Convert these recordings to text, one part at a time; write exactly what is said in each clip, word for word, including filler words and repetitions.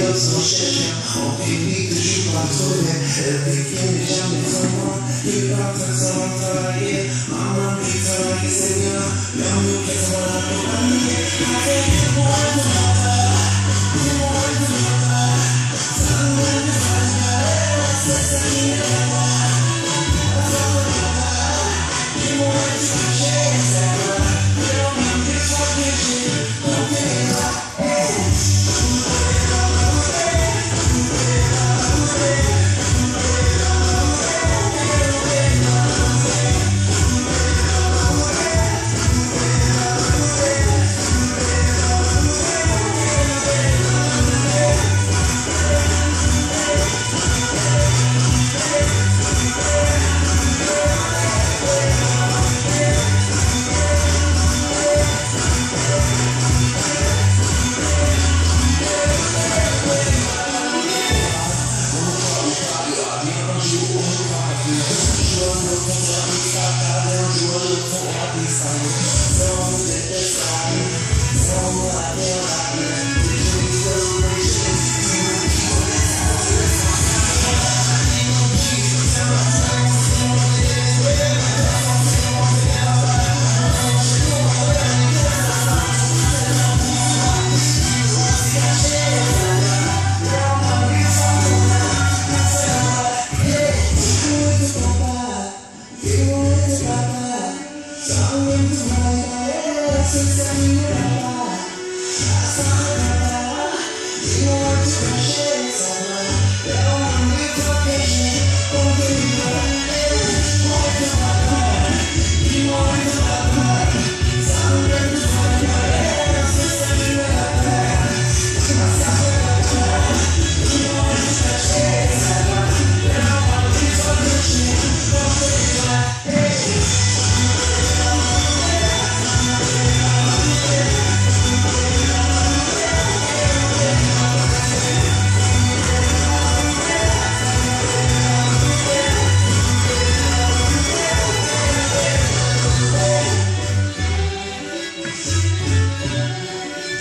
sans chercher, on finit que je suis pas trouvé. Elle n'est jamais sans moi, il va faire ça va travailler. Maman qui travaille, c'est bien, mais on nous fait ça la compagnie. Avec moi,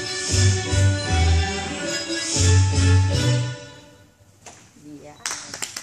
Yeah.